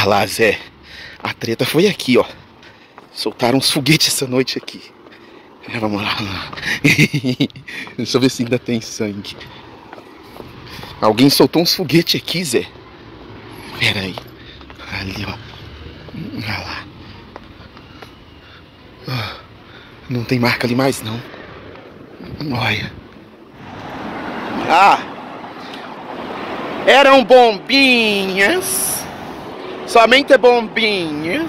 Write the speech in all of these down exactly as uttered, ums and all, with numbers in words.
falar, Zé. A treta foi aqui, ó. Soltaram uns foguetes essa noite aqui. É, vamos lá. Deixa eu ver se ainda tem sangue. Alguém soltou uns foguetes aqui, Zé. Pera aí. Ali, ó. Olha lá. Não tem marca ali mais, não. Olha. Ah! Eram bombinhas. Somente bombinhas.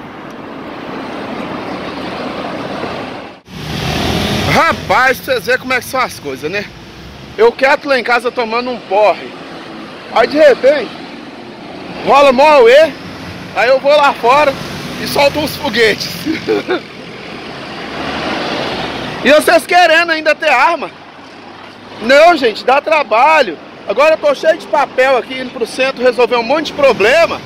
Rapaz, pra vocês verem como é que são as coisas, né? Eu quieto lá em casa tomando um porre. Aí de repente rola mó auê. Aí eu vou lá fora e solto uns foguetes. E vocês querendo ainda ter arma? Não, gente, dá trabalho. Agora eu tô cheio de papel aqui, indo pro centro resolver um monte de problema.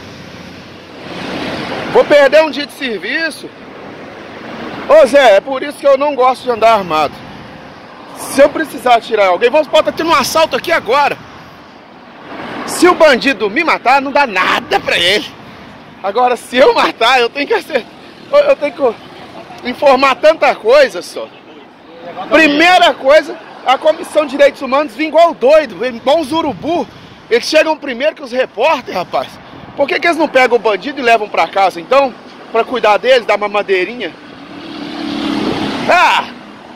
Vou perder um dia de serviço. Ô Zé, é por isso que eu não gosto de andar armado. Se eu precisar tirar alguém, vamos supor, tá tendo um assalto aqui agora. Se o bandido me matar, não dá nada pra ele. Agora, se eu matar, eu tenho que acertar, eu tenho que informar tanta coisa só. Primeira coisa, a Comissão de Direitos Humanos vem igual doido, igual uns urubu. Eles chegam primeiro que os repórteres, rapaz. Por que que eles não pegam o bandido e levam pra casa, então? Pra cuidar deles, dar uma madeirinha? Ah!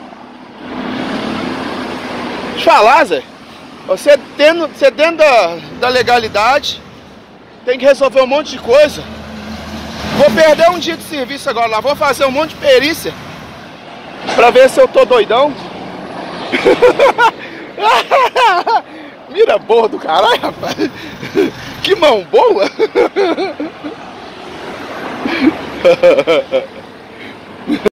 Deixa eu falar, Zé. Você, tendo, você dentro da, da legalidade, tem que resolver um monte de coisa. Vou perder um dia de serviço agora lá. Vou fazer um monte de perícia pra ver se eu tô doidão. Mira boa do caralho, rapaz. Que mão boa.